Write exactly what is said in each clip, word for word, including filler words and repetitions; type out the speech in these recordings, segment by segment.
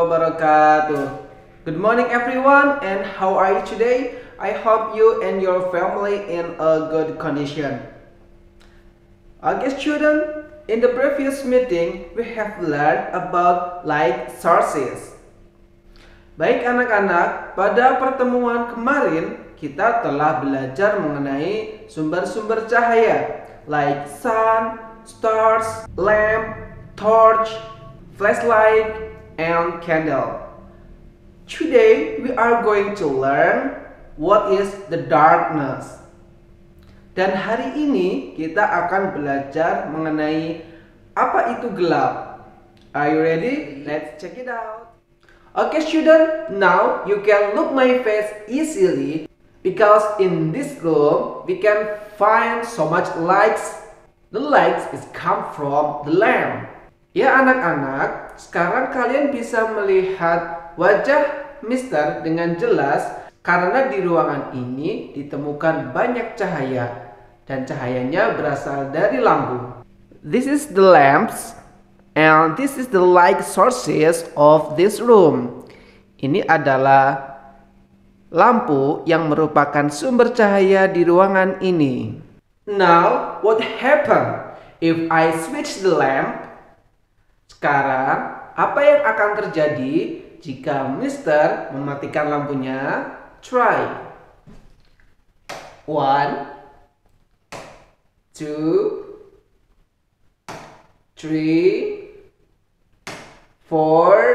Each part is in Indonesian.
wabarakatuh. Good morning everyone, and how are you today? I hope you and your family in a good condition. Okay student, in the previous meeting we have learned about light sources. Baik anak-anak, pada pertemuan kemarin kita telah belajar mengenai sumber-sumber cahaya like sun, stars, lamp, torch, flashlight, and candle. Today we are going to learn what is the darkness. Dan hari ini kita akan belajar mengenai apa itu gelap. Are you ready? Let's check it out. Okay student, now you can look my face easily because in this room we can find so much lights. The lights is come from the lamp. Ya anak-anak, sekarang kalian bisa melihat wajah Mister dengan jelas karena di ruangan ini ditemukan banyak cahaya dan cahayanya berasal dari lampu. This is the lamps and this is the light sources of this room. Ini adalah lampu yang merupakan sumber cahaya di ruangan ini. Now, what happen if I switch the lamp? Sekarang, apa yang akan terjadi jika Mister mematikan lampunya? Try. One, two, three, four,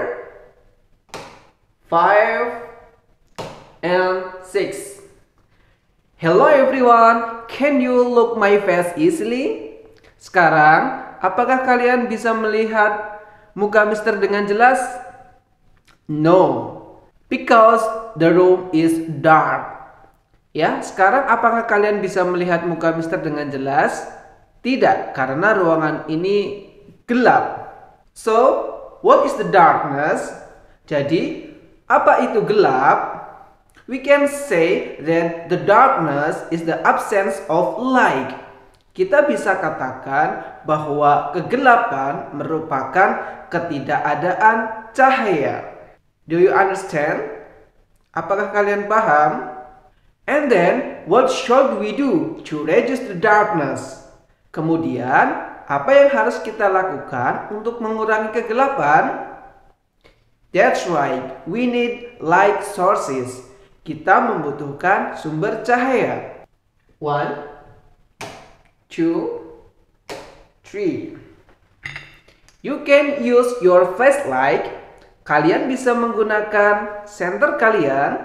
five, and six. Hello everyone, can you look my face easily? Sekarang, apakah kalian bisa melihat muka Mister dengan jelas? No, because the room is dark. Ya, sekarang apakah kalian bisa melihat muka Mister dengan jelas? Tidak, karena ruangan ini gelap. So, what is the darkness? Jadi, apa itu gelap? We can say that the darkness is the absence of light. Kita bisa katakan bahwa kegelapan merupakan ketidakadaan cahaya. Do you understand? Apakah kalian paham? And then, what should we do to reduce the darkness? Kemudian, apa yang harus kita lakukan untuk mengurangi kegelapan? That's right, we need light sources. Kita membutuhkan sumber cahaya. One, two, three. You can use your flashlight. Kalian bisa menggunakan senter kalian.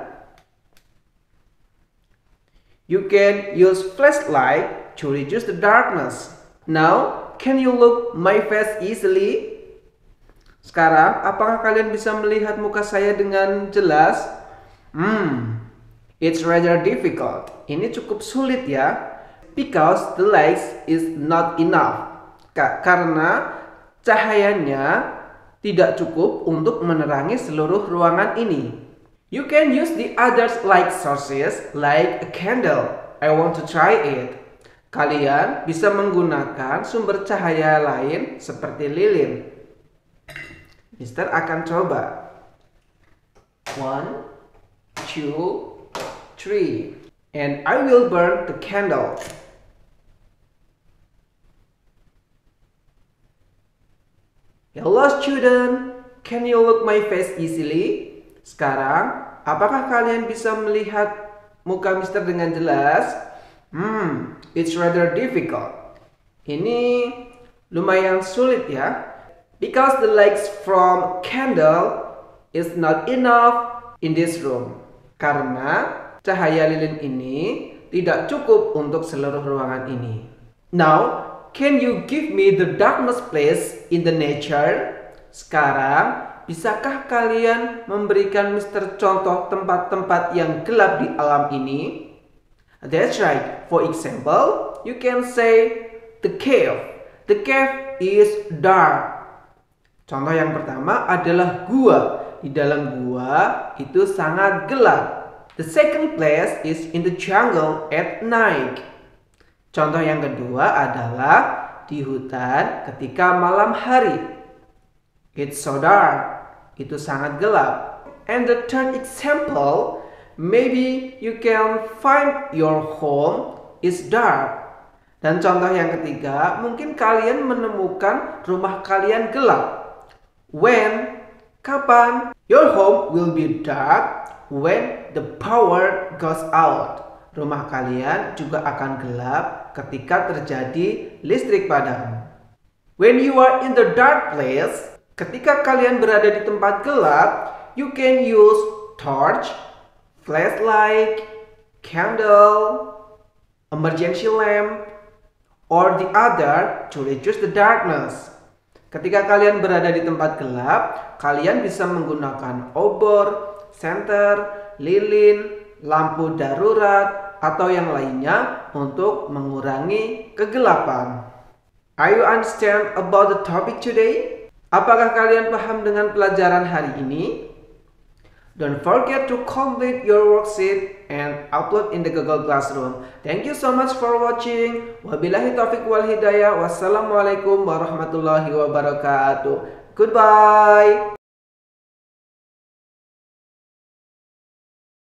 You can use flashlight to reduce the darkness. Now, can you look my face easily? Sekarang, apakah kalian bisa melihat muka saya dengan jelas? Hmm, it's rather difficult. Ini cukup sulit ya. Because the light is not enough. Karena cahayanya tidak cukup untuk menerangi seluruh ruangan ini. You can use the other light sources like a candle. I want to try it. Kalian bisa menggunakan sumber cahaya lain seperti lilin. Mister akan coba. One, two, three. And I will burn the candle. Hello student, can you look my face easily? Sekarang, apakah kalian bisa melihat muka Mister dengan jelas? Hmm, it's rather difficult. Ini lumayan sulit ya. Because the lights from candle is not enough in this room. Karena cahaya lilin ini tidak cukup untuk seluruh ruangan ini. Now, can you give me the darkness place in the nature? Sekarang, bisakah kalian memberikan Mister contoh tempat-tempat yang gelap di alam ini? That's right. For example, you can say the cave. The cave is dark. Contoh yang pertama adalah gua. Di dalam gua itu sangat gelap. The second place is in the jungle at night. Contoh yang kedua adalah di hutan ketika malam hari. It's so dark. itu sangat gelap. And the third example, maybe you can find your home is dark. Dan contoh yang ketiga, mungkin kalian menemukan rumah kalian gelap. When, kapan? Your home will be dark when the power goes out. Rumah kalian juga akan gelap ketika terjadi listrik padam. When you are in the dark place, ketika kalian berada di tempat gelap, you can use torch, flashlight, candle, emergency lamp, or the other to reduce the darkness. Ketika kalian berada di tempat gelap, kalian bisa menggunakan obor, senter, lilin, lampu darurat, atau yang lainnya untuk mengurangi kegelapan. Are you understand about the topic today? Apakah kalian paham dengan pelajaran hari ini? Don't forget to complete your worksheet and upload in the Google Classroom. Thank you so much for watching. Wabillahi taufiq wal hidayah. Wassalamualaikum warahmatullahi wabarakatuh. Goodbye.